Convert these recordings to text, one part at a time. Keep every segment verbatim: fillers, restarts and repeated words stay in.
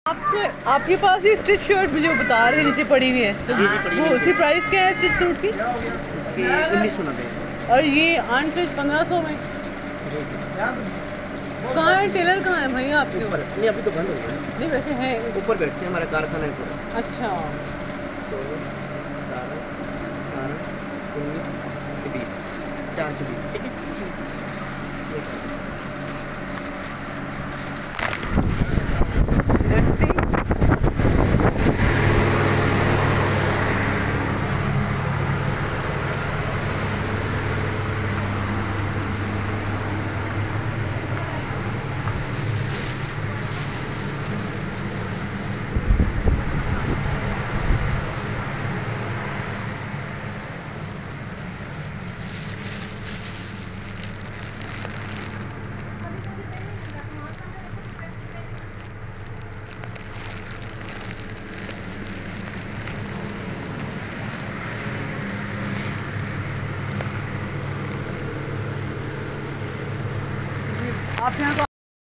आपके आपके पास ये स्टिच शर्ट मुझे बता रहे थे नीचे पड़ी हुई है, तो वो उसी प्राइस क्या है स्टिच सूट की? इसकी उन्नीस सौ नब्बे और ये अनस्टिच पंद्रह सौ में। कहाँ है टेलर, कहाँ है भैया आपके? ऊपर नहीं, अभी तो बंद हो गया। नहीं वैसे है ऊपर बैठते हैं, हमारा कारखाना है पूरा। अच्छा सोलह सतारह अठारह उन्नीस बीस चार सौ बीस ठीक है। आप यहाँ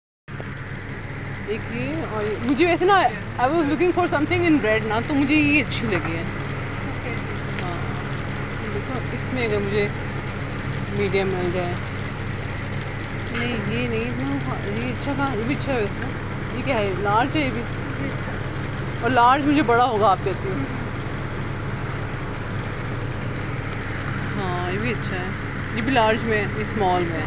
देखिए। और मुझे वैसे ना I was looking for something in red ना, तो मुझे ये अच्छी लगी है। हाँ देखो इसमें अगर मुझे मीडियम मिल जाए। नहीं ये नहीं ना, ये अच्छा था, ये भी अच्छा है इसमें। ये क्या है, लार्ज है ये भी? और लार्ज मुझे बड़ा होगा आप कहती हो? हाँ ये भी अच्छा है, ये भी लार्ज में है, स्मॉल में।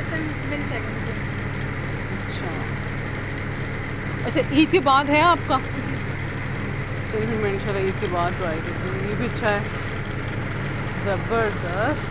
अच्छा अच्छा, ईद के बाद है आपका? चलिए मैं इंशाल्लाह ईद के बाद ट्राई करती हूँ। ये भी अच्छा है, ज़बरदस्त।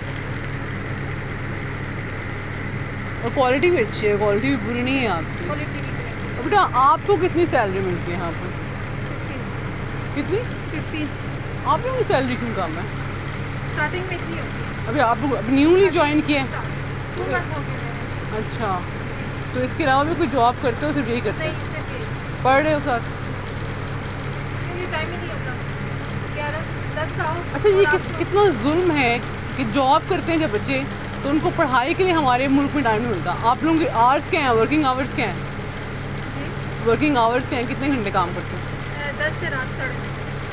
और क्वालिटी भी अच्छी है, क्वालिटी भी बुरी नहीं है आपकी। और बेटा आपको कितनी सैलरी मिलती है यहाँ पर? कितनी? फिफ्टीन। आप लोगों की सैलरी क्यों कम है? स्टार्टिंग में इतनी होती है। अभी आप लोग अभी न्यूली ज्वाइन किए हैं? टू मंथ हो गए। अच्छा, तो इसके अलावा भी कोई जॉब करते हो, सिर्फ यही करते नहीं, हो? सिर्फ यही। पढ़ रहे हो सर? क्योंकि टाइम ही नहीं होता। ग्यारह दस साल। अच्छा ये कि, कितना जुल्म है कि जॉब करते हैं जब बच्चे, तो उनको पढ़ाई के लिए हमारे मुल्क में टाइम नहीं मिलता। आप लोगों के आवर्स क्या हैं, वर्किंग आवर्स क्या हैं? जी वर्किंग आवर्स क्या हैं, कितने घंटे काम करते हैं? दस से रात साढ़े।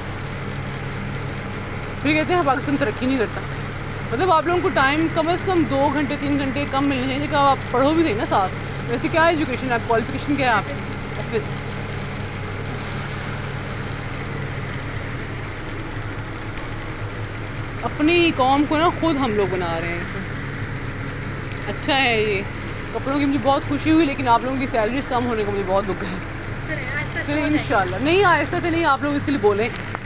फिर कहते हैं पाकिस्तान तरक्की नहीं करता। मतलब आप लोगों को टाइम कम से कम दो घंटे तीन घंटे कम मिलने चाहिए कि आप पढ़ो भी सही ना साथ। वैसे क्या एजुकेशन है, क्वालिफिकेशन क्या है आपकी? अपनी ही कौम को ना खुद हम लोग बना रहे हैं इसे। अच्छा है ये कपड़ों की, मुझे बहुत खुशी हुई, लेकिन आप लोगों की सैलरीज कम होने का मुझे बहुत दुख है। चलिए आहिस्ता से चलिए हो जाएगा। इंशाल्लाह। नहीं आहिस्ता से नहीं, आप लोग इसके लिए बोलें